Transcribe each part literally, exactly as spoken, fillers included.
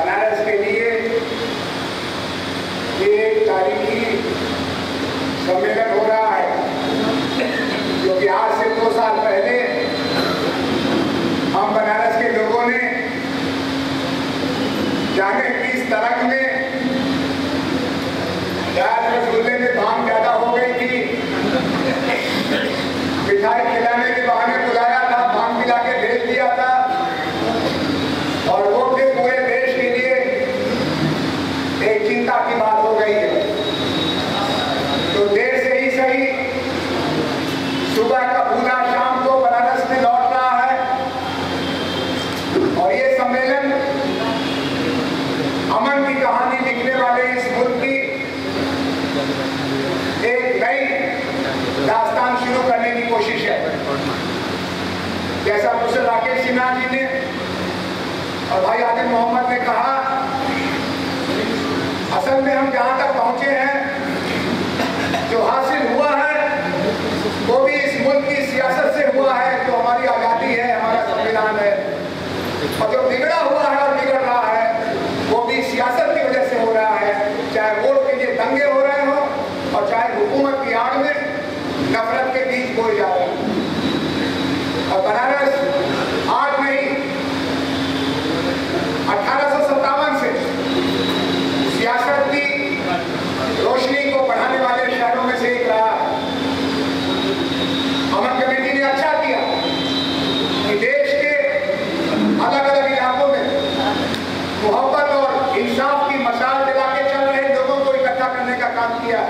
बनारस के लिए ये एक तारीखी सम्मेलन हो रहा है, क्योंकि आज से दो साल पहले हम बनारस के लोगों ने जाने किस तरह में शायद रसगुल्ले में भांग ज्यादा हो गई थी, मिठाई खिलाने के बहाने बुलाया था, भांग पिला के भेज दिया था और वो फिर पूरे देश के लिए एक चिंता की बात हो गई है। तो देर से ही सही सुबह का पूरा शाम को बनारस में लौट रहा है और ये सम्मेलन अमन की कहानी लिखने वाले इस मुल्क की एक नई दास्तान शुरू करने की कोशिश है। जैसा प्रोफेसर राकेश सिन्हा जी ने और भाई आदिल मोहम्मद ने कहा, असल में हम जहां तक पहुंचे हैं, जो हासिल हुआ है वो भी इस मुल्क की सियासत से हुआ है, जो हमारी आजादी है, हमारा संविधान है, और जो बिगड़ा हुआ है और बिगड़ रहा है वो भी सियासत की वजह से हो रहा है, चाहे वोट के लिए दंगे हो रहे हो और चाहे हुकूमत की आड़ में नफरत के बीच बोए जा रहे हैं। और बनारस आज नहीं, अठारह सौ सत्तावन से सियासत की रोशनी को बढ़ाने वाले शहरों में से एक रहा है। अमन कमेटी ने अच्छा किया कि देश के अलग अलग इलाकों में मोहब्बत और इंसाफ की मशाल जला के चल रहे लोगों को इकट्ठा करने का काम किया।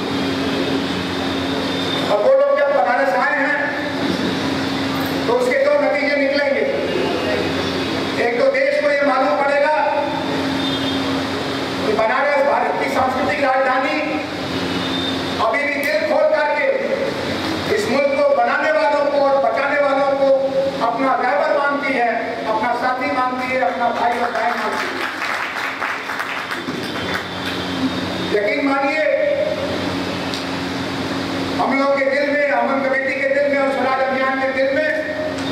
और वो लोग जब बनारस आए हैं तो उसके दो नतीजे निकलेंगे। एक तो देश को ये मालूम पड़ेगा कि बनारस भारत की सांस्कृतिक राजधानी अभी भी दिल खोल करके इस मुल्क को बनाने वालों को और बचाने वालों को अपना रहबर मानती है, अपना साथी मानती है, अपना भाई और बहन मानती है। यकीन मानिए, हम लोग के दिल में, अमन कमेटी के दिल में और स्वराज अभियान के दिल में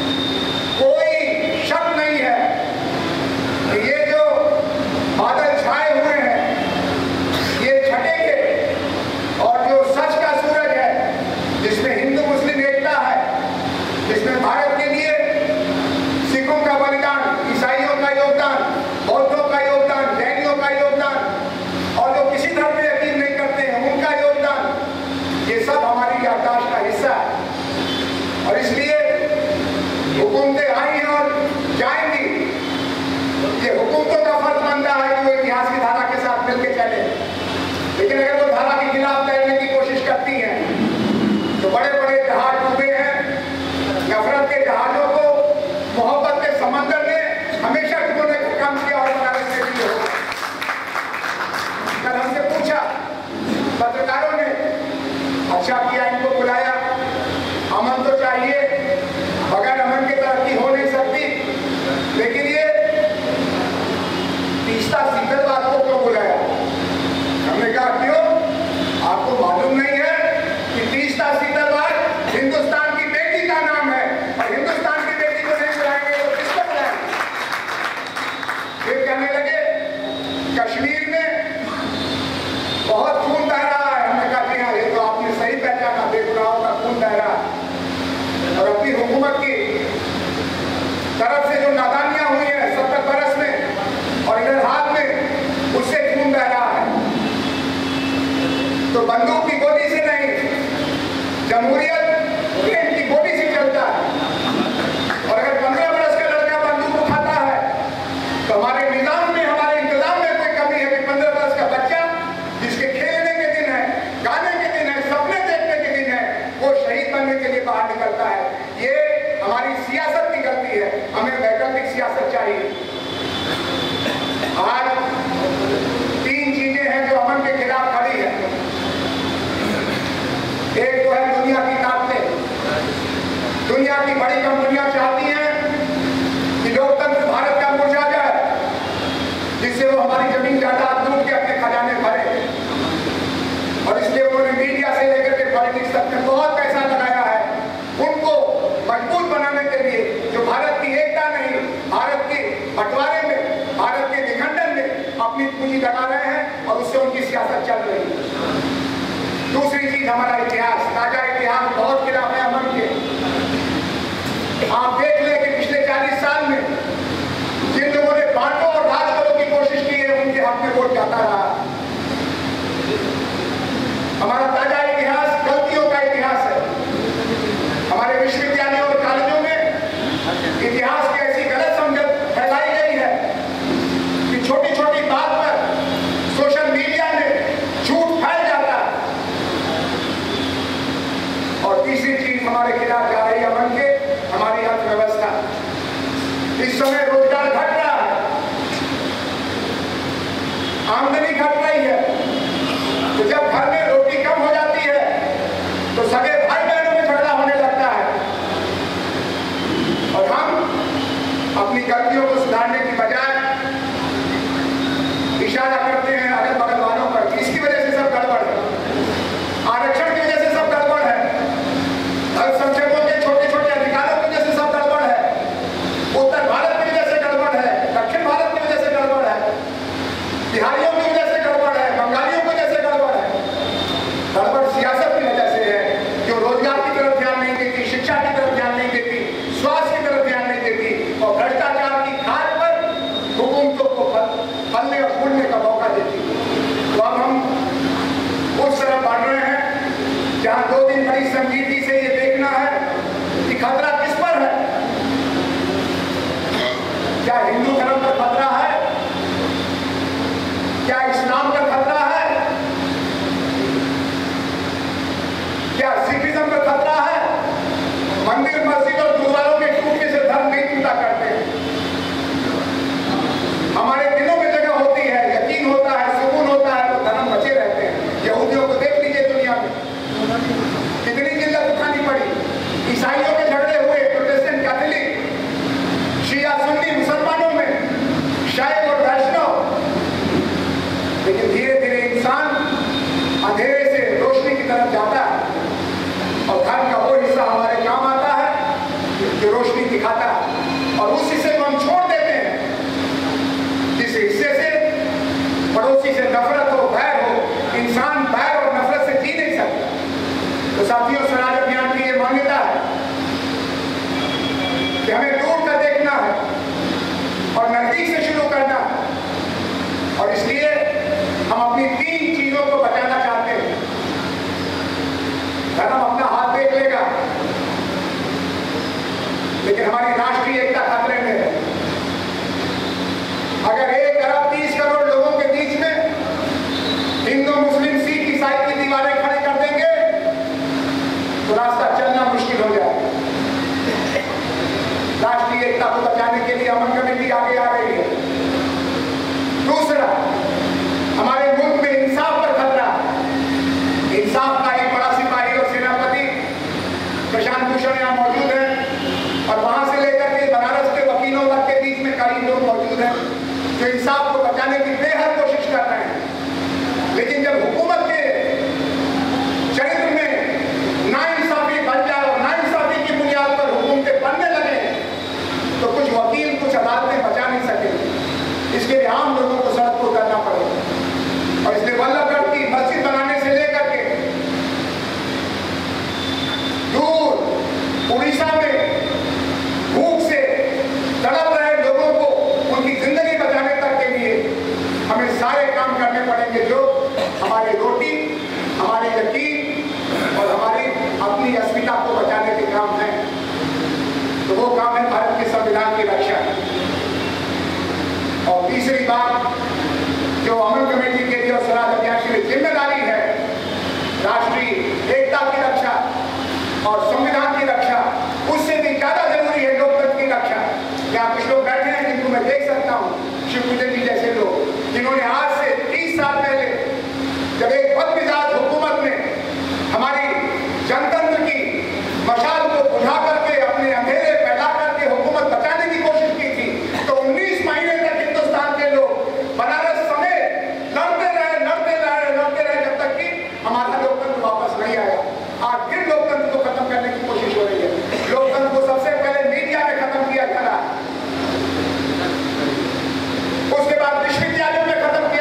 कोई शक नहीं है कि ये जो बादल छाए हुए हैं ये छटेंगे और जो सच का सूरज है, जिसमें हिंदू मुस्लिम एकता है, जिसमें भारत के लिए सिखों का बलिदान, ईसाइयों का योगदान, बौद्धों का योगदान, जैनियों का योगदान और जो किसी धर्म में यकीन नहीं करते हैं उनका योगदान, ये सब हमारी याददाश्त का हिस्सा है। और इसलिए हुकूमतें आई हैं और जाएंगी, ये हुकूमतों का फर्ज बनता है कि वो इतिहास की धारा के साथ मिलकर चले। लेकिन अगर वो धारा के खिलाफ तैरने की कोशिश करती हैं तो बड़े बड़े जहाज डूबे हैं, नफरत के जहाजों को मोहब्बत के समंदर में हमेशा डुबोने का काम किया और बनारस में भी होगा। कल हमसे पूछा पत्रकारों ने, अच्छा किया इनको बुलाया, अमन तो चाहिए, बगैर अमन के तरक्की हो नहीं सकती, लेकिन ये तीस्ता सीकरवाद को क्यों बुलाया? हमने कहा क्यों? आपको मालूम नहीं है कि तीस्ता सीकरवाद हिंदुस्तान की बेटी का नाम है और हिंदुस्तान की बेटी को नहीं बुलाएंगे तो किसको बुलाएंगे? फिर कहने लगे कश्मीर में बहुत खून बह रहा है। हमने कहा कि हाँ, ये तो आपने सही पहचाना, बेगुनाहों का खून बह रहा है। और अपनी हुकूमत की तरफ से जो नादानियां हुई हैं सत्तर बरस में और इधर हाथ में, उससे खून बह रहा है। तो बंदूक की गोली से नहीं, जमहूरियत प्रेम की गोली से चलता है। और अगर पंद्रह बरस का लड़का बंदूक उठाता है तो हमारे निजाम में, हमारे इंतजाम में कोई कमी है कि पंद्रह बरस का बच्चा जिसके खेलने के दिन है, गाने के दिन है, सपने देखने के दिन है, वो शहीद बनने के लिए बाहर निकलता है। ये हमारी सियासत की गलती है, हमें वैकल्पिक सियासत चाहिए। आज तीन चीजें हैं जो अमन के खिलाफ खड़ी है। एक तो है दुनिया की ताकतें। दुनिया की बड़ी कंपनियां चाहती हैं कि लोकतंत्र भारत का मुरझा जाए, जिससे वो हमारी जमीन जायदाद लूट के अपने खजाने भरे। और इसलिए उन्होंने मीडिया से लेकर के पॉलिटिक्स तक में बहुत पैसा लगाया है उनको मजबूत बनाने के लिए, जो भारत की एकता नहीं, भारत के बंटवारे में, भारत के विखंडन में अपनी पूंजी लगा रहे हैं और उससे उनकी सियासत चल रही है। दूसरी चीज हमारा इतिहास, ताजा इतिहास बहुत खिलाफ है अमन के। आप देख लें कि पिछले चालीस साल में जिन लोगों ने बांटो और राज करो की कोशिश की है उनके हक में वोट जाता रहा। हमारा ताजा इतिहास गलतियों का इतिहास है। हमारे विश्वविद्यालयों और कॉलेजों में इतिहास की ऐसी गलत समझ फैलाई गई है कि छोटी छोटी बात पर सोशल मीडिया में झूठ फैल जाता है। और तीसरी चीज हमारे खिलाफ जा रही है अमन के, हमारी अर्थव्यवस्था। इस समय रोजगार घट रहा है, आमदनी घट रही है। तो जब घर में रोटी कम हो जाती है तो सगे भाई बहनों में झगड़ा होने लगता है और हम अपनी गलतियों को सुधारने की बजाय इशारा करते हैं अगल बगल वालों पर कि इसकी वजह से सब गड़बड़ है, आरक्षण की वजह से सब गड़बड़ है, अल्पसंख्यकों के छोटे छोटे अधिकारों की वजह से सब गड़बड़ है, उत्तर भारत की वजह से गड़बड़ है, दक्षिण भारत की वजह से गड़बड़ है, बिहारियों की वजह से गड़बड़ है, बंगालियों की वजह से गड़बड़ है। गड़बड़ सियासत की वजह से है, जो रोजगार की तरफ ध्यान नहीं देती, शिक्षा की तरफ ध्यान नहीं देती, स्वास्थ्य की तरफ ध्यान नहीं देती और भ्रष्टाचार की खाद पर हुकूमतों को फलने और फूलने का मौका देती। तो अब हम उस तरफ बढ़ रहे हैं जहां दो दिन बड़ी संजीदगी से ये देखना है कि खतरा किस पर है। क्या हिंदू धर्म पर खतरा है? क्या इस्लाम पर खतरा है? क्या सिखिज्म पर खतरा है? मंदिर मस्जिद और गुरुद्वारों के टूटने से धर्म नहीं टूटा करते। हमारे दिलों में जगह होती है, यकीन होता है, सुकून होता है तो धर्म बचे रहते हैं। यहूदियों को देख लीजिए, दुनिया में कितनी जिल्लत उठानी पड़ी। ईसाइयों के झगड़े हुए, प्रोटेस्टेंट कैथोलिक, शिया सुन्नी मुसलमानों में, शैव और वैष्णव। लेकिन धीरे धीरे इंसान अंधेरे से रोशनी की तरफ जाता है और धर्म का वो हिस्सा हमारे काम आता है जो रोशनी दिखाता है और उस हिस्से को हम छोड़ देते हैं जिस हिस्से से पड़ोसी से नफरत हो, बैर हो। इंसान बैर और नफरत से जी नहीं सकता। तो साथियों, स्वराज अभियान की ये मान्यता है कि हमें दूर का देखना है और नजदीक से शुरू करना है और इसलिए हम अपनी तीन चीजों को बचाना चाहते हैं। धर्म अपना हाथ देख लेगा लेकिन हमारी राष्ट्रीय एकता खतरे में है। अगर एक अरब तीस करोड़ लोगों के बीच में हिंदू मुस्लिम सिख ईसाई की दीवारें खड़ी कर देंगे तो रास्ता चलना मुश्किल हो जाएगा। राष्ट्रीय एकता को बचाने के लिए अमन कमेटी आगे आ रही है। दूसरा, हमारे मुल्क में इंसाफ पर खतरा। इंसाफ का एक बड़ा सिपाही और सेनापति प्रशांत भूषण यहाँ मौजूद है और वहां से लेकर के बनारस के वकीलों तक के बीच में कई लोग मौजूद हैं जो इंसाफ को बचाने की बेहद कोशिश कर रहे हैं। लेकिन जब हुकूमत के चरित्र में नाइंसाफी बन जाए और नाइंसाफी की बुनियाद पर हुकूमतें बनने लगे तो कुछ वकील, कुछ अदालतें बचा नहीं सकेंगे। इसके लिए आम लोगों को सड़क को करना पड़ेगा और इसलिए वल्लभगढ़ की मस्जिद बनाने से लेकर के दूर उड़ीसा में भूख से तड़प रहे लोगों को उनकी जिंदगी बचाने तक के लिए हमें सारे काम करने पड़ेंगे जो हमारी रोटी, हमारे यकीन और हमारी अपनी अस्मिता को बचाने के काम हैं। तो वो काम है भारत के संविधान की रक्षा। और तीसरी बात जो अमन कमेटी के लिए और स्वराज अभियान के लिए जिम्मेदारी है, राष्ट्रीय एकता की रक्षा और संविधान की रक्षा, उससे भी ज्यादा जरूरी है लोकतंत्र की रक्षा। यहाँ कुछ लोग बैठे हैं जिनको मैं देख सकता हूँ, शिवपूजन जी जैसे लोग जिन्होंने आज से तीस साल पहले जब एक बदमिजाज हुकूमत ने हमारी जनतंत्र की मशाल को बुझा करके अपने अंधेरे फैला करके हुकूमत बचाने की कोशिश की थी तो उन्नीस महीने तक हिंदुस्तान के लोग बनारस समेत लड़ते रहे लड़ते रहे लड़ते रहे जब तक कि हमारा लोकतंत्र वापस नहीं आया। आज फिर लोकतंत्र को खत्म करने की कोशिश हो रही है। लोकतंत्र को सबसे पहले मीडिया में खत्म किया जा रहा है, उसके बाद विश्वविद्यालयों में खत्म किया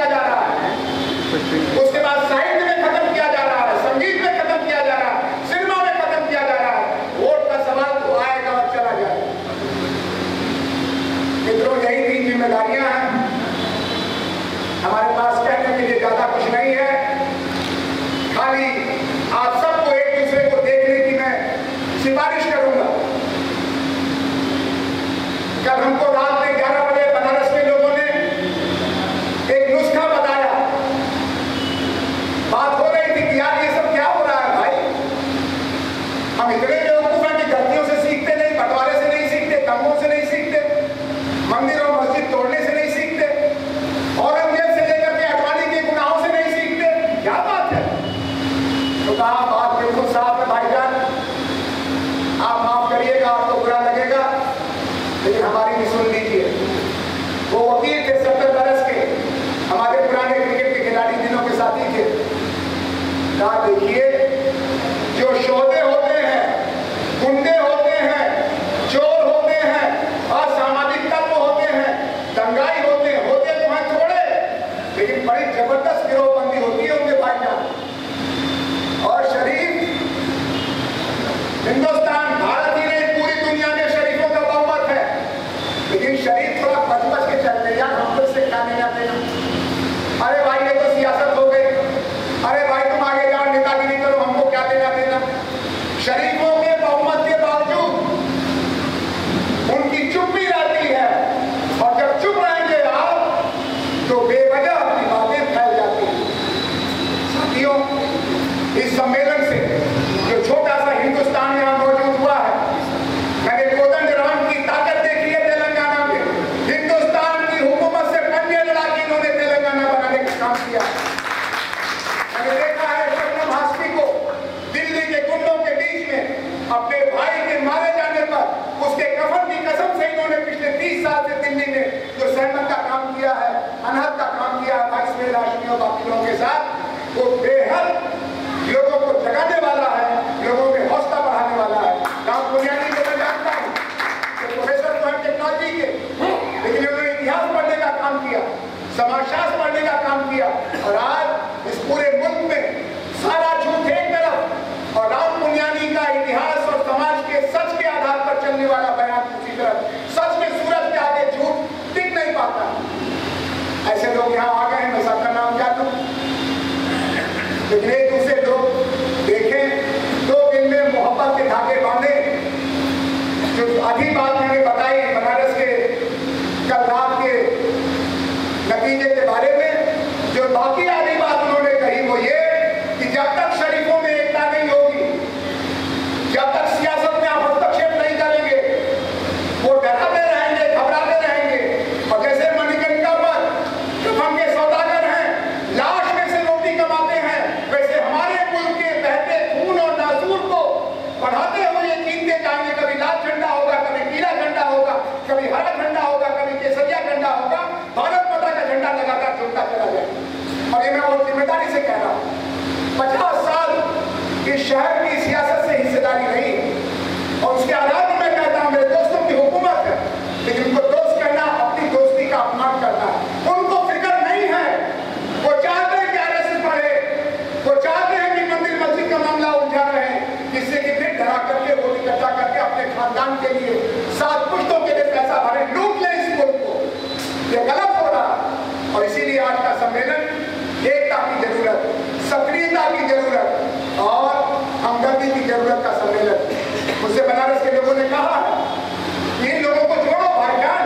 हमारे पास कहने के लिए ज्यादा कुछ नहीं है, खाली आप सबको एक दूसरे को देखने की मैं सिफारिश करूंगा। कल हमको रात में ग्यारह बजे बनारस में लोगों ने एक नुस्खा बताया, बात हो रही थी कि यार ये सब क्या हो रहा है भाई, हम इतने बेवकूफ हैं कि गलतियों से सीखते नहीं, बंटवारे से नहीं सीखते, दंगों से नहीं सीखते, मंदिर और मस्जिद तोड़ने से नहीं सीखते, औरंगजेब से लेकर के अडवाणी के गुनाहों से नहीं सीखते, क्या बात है। तो कहा बात बिल्कुल साफ है भाईजान, आप माफ करिएगा, आपको बुरा लगेगा, लेकिन हमारी भी सुन लीजिए। वो वकील थे सत्तर बरस के, हमारे पुराने क्रिकेट के खिलाड़ी दिनों के साथी थे। कहा देखिए जो शोधे होते हैं, गुंडे होते हैं, चोर होते हैं, असामाजिक तत्व होते हैं, दंगाई होते हैं, होते तो हैं थोड़े, लेकिन बड़ी जबरदस्त गिरोहबंदी होती है उनके भाईजान। और शरीफ हिंदुस्तान, भारत ही नहीं पूरी दुनिया में शरीफों का बहुमत है, लेकिन शरीफ थोड़ा बच बच के चलते हैं, यार हम लोग से क्या नहीं आते ना। अरे भाई ये तो सियासत हो गई, अरे भाई तुम आगे जाओ, नेतागिरी करो, हमको क्या देना देना। शरीफों के बहुमत के बावजूद उनकी चुप्पी रहती है, और जब चुप रहेंगे आप तो बेवजह अपनी बातें फैल जाती हैं। साथियों, इस सम्मेलन से जो छोटा सा हिंदुस्तान यहां मौजूद हुआ है, मैंने कोदंड राम की ताकत देखी है तेलंगाना में, हिंदुस्तान की हुकूमत से पंजे लड़ा के इन्होंने तेलंगाना बनाने का काम किया। मैंने देखा है शबनम हाशमी को दिल्ली के गुंडों के बीच में अपने भाई के मारे जाने पर उसके कफन की कसम से इन्होंने पिछले तीस साल से दिल्ली में जो सहमत का काम किया है, अनहद का काम किया है भाई इसमें लाशमी और बाकी लोगों के साथ, वो बेहद लोगों को जगाने वाला है, लोगों में हौसला बढ़ाने वाला है। राम पुनियानी को मैं जानता हूँ, प्रोफेसर तो है टेक्नोलॉजी के, लेकिन उन्होंने इतिहास पढ़ने का काम किया, समाजशास्त्र पढ़ने का काम किया, और आज इस पूरे मुल्क में सारा झूठ एक तरफ और राम पुनियानी का इतिहास और समाज के सच के आधार पर चलने वाला बयान दूसरी तरफ। सच में सूरज के आगे झूठ टिक नहीं पाता। ऐसे लोग यहाँ आ गए हैं, मैं सबका नाम जानूं, लेकिन एक दूसरे लोग देखें, दो दिन में मोहब्बत के धागे बांधे। जो आधी बात मैंने बताई बनारस के कल रात के नतीजे के बारे में, जो बाकी आधी बात उन्होंने कही वो ये कि जब तक शरीफों में एकता नहीं होगी, जब तक सियासत में आप हस्तक्षेप नहीं करेंगे, वो डराते रहेंगे, घबराते रहेंगे। और जैसे मणिकर्णिका पर कफन के सौदागर हैं, लाश में से रोटी कमाते हैं, वैसे हमारे मुल्क के बहते खून और नासूर को बढ़ाते हुए कीनते जाएंगे। कभी लाल झंडा होगा, कभी पीला झंडा होगा, कभी हरा झंडा होगा, कभी केसरिया झंडा होगा, भारत माता का झंडा लगातार झुकता चला जाए। और ये मैं बहुत जिम्मेदारी से कह रहा हूँ, पचास साल इस शहर की सियासत से हिस्सेदारी रही है, और उसके आधार पर मैं कहता हूँ मेरे दोस्तों की हुकूमत है, लेकिन उनको दोस्त कहना अपनी दोस्ती का अपमान करना है। उनको फिक्र नहीं है, वो चाहते हैं कि आरएसएस बढ़े, वो चाहते हैं कि मंदिर मस्जिद का मामला उलझा रहे, जिससे कि फिर डरा करके वोट इकट्ठा करके अपने खानदान के लिए, सात पुश्तों के लिए पैसा भरे, लूट ले इस मुल्क को। ये गलत हो रहा, और इसीलिए आज का सम्मेलन एकता की जरूरत, सक्रियता की जरूरत और हमदर्दी की जरूरत का सम्मेलन। मुझसे बनारस के लोगों ने कहा इन लोगों को जोड़ो भाईजान,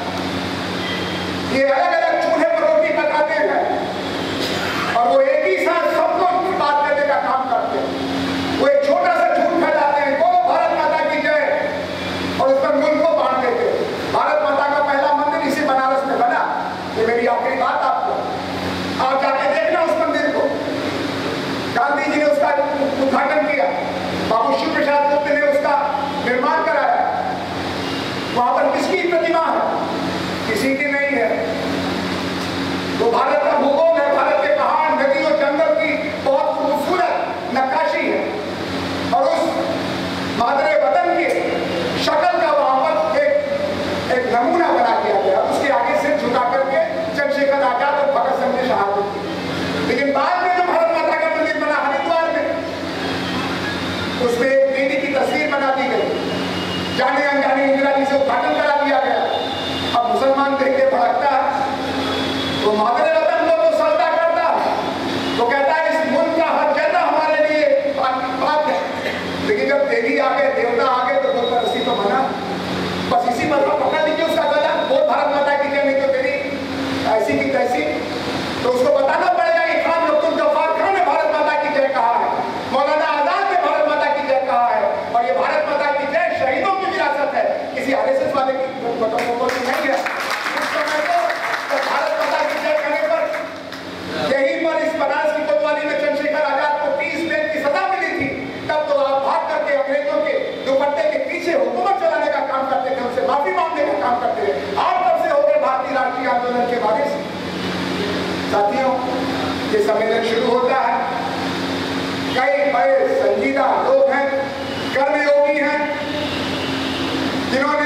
ये अलग अलग चूल्हे पर रोटी पकाते हैं और वो एक ही साथ सबको बात करने का काम करते हैं। वो एक छोटा सा झूठ फैलाते हैं, बोलो भारत माता की जय, और उस पर मुल्क को बांट देते हैं। भारत माता का पहला मंदिर इसी बनारस में बना, ये मेरी आखिरी बात आपको, आप जाके देखना उस मंदिर को। गांधी जी ने उसका उद्घाटन किया, बाबू शिव प्रसाद गुप्त ने उसका निर्माण कराया। वहां पर किसकी प्रतिमा है? किसी की नहीं है। वो भारत का भूगोल है, भारत के पहाड़, नदियों, जंगल की बहुत खूबसूरत नक्काशी है, और उस मादरे वतन की शक्ल का वहां पर एक एक नमूना बना दिया गया। उसके आगे सिर झुका करके चंद्रशेखर आजाद और भगत सिंह ने शहादत की। लेकिन बाद में जो भारत माता का मंदिर बना हरिद्वार में, उसमें एक दीदी की तस्वीर बना दी गई, जाने अनजाने इंदिरा जी से उद्घाटन करा दिया गया। अब मुसलमान देख के भड़कता है, वो मादरे वतन जैसी की तैसी, तो उसको बताना पड़ेगा कि खान मखदूम गफ्फार खान ने भारत माता की जय कहा है, मौलाना आजाद ने भारत माता की जय कहा है, और ये भारत माता की जय शहीदों की विरासत है, किसी आरएसएस वाले की नहीं है। उस समय तो, तो भारत माता की जय कहने पर यही पर इस बनारस की कोतवाली में चंद्रशेखर आजाद को तीस दिन की सजा मिली थी, तब तो आप भाग करके अंग्रेजों के दुपट्टे के पीछे हुकूमत चलाने का काम करते थे, उनसे माफी मांगने का काम करते थे। आप कब से हो गए भारतीय राष्ट्रीय आंदोलन के वारिस? साथियों, ये सम्मेलन शुरू होता है, कई बड़े संजीदा लोग हैं, कर्मयोगी हैं, जिन्होंने